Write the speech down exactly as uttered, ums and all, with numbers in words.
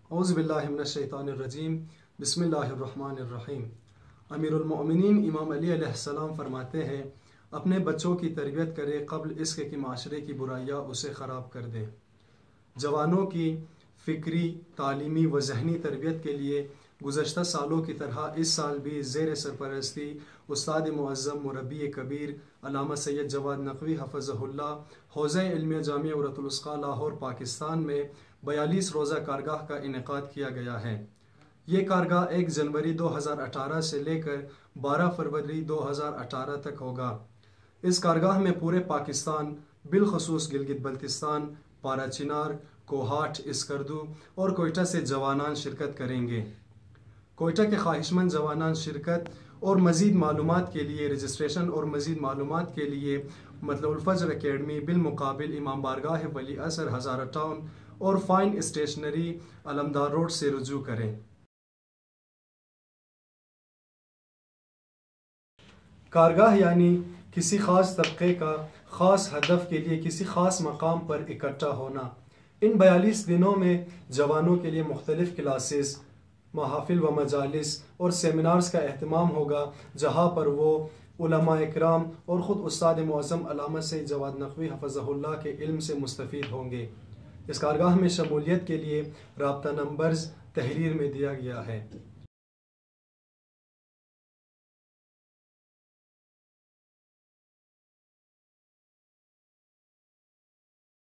اعوذ باللہ من الشیطان الرجیم بسم اللہ الرحمن الرحیم۔ امیر المؤمنین امام علی علیہ السلام فرماتے ہیں، اپنے بچوں کی تربیت کرے قبل اس کے کہ معاشرے کی برائیاں اسے خراب کر دیں۔ جوانوں کی فکری، تعلیمی و ذہنی تربیت کے لیے گزشتہ سالوں کی طرح اس سال بھی زیر سرپرستی استاد معظم مربی کبیر علامہ سید جواد نقوی حفظہ اللہ حوزہ علمیہ جامعہ عروۃ الوثقی لاہور پاکستان میں بیالیس روزہ کارگاہ کا انعقاد کیا گیا ہے۔ یہ کارگاہ ایک جنوری دو ہزار اٹھارہ سے لے کر بارہ فروری دو ہزار اٹھارہ تک ہوگا۔ اس کارگاہ میں پورے پاکستان بالخصوص گلگت بلتستان، پارا چنار، کوہاٹ، اسکردو اور کوئٹہ سے جوانان شرکت کریں گے۔ کوئٹہ کے خواہش مند جوانان شرکت اور مزید معلومات کے لیے رجسٹریشن اور مزید معلومات کے لیے مطلع الفجر اکیڈمی بالمقابل امام بارگاہ ولی اثر ہزارہ ٹاؤن اور فائن اسٹیشنری علمدار روڈ سے رجوع کریں۔ کارگاہ یعنی کسی خاص طبقے کا خاص ہدف کے لیے کسی خاص مقام پر اکٹھا ہونا۔ ان بیالیس دنوں میں جوانوں کے لیے مختلف کلاسز، محافل و مجالس اور سیمینارز کا اہتمام ہوگا، جہاں پر وہ علماء اکرام اور خود استاد معظم علامہ سید جواد نقوی حفظہ اللہ کے علم سے مستفید ہوں گے۔ اس کارگاہ میں شمولیت کے لیے رابطہ نمبرز تحریر میں دیا گیا ہے۔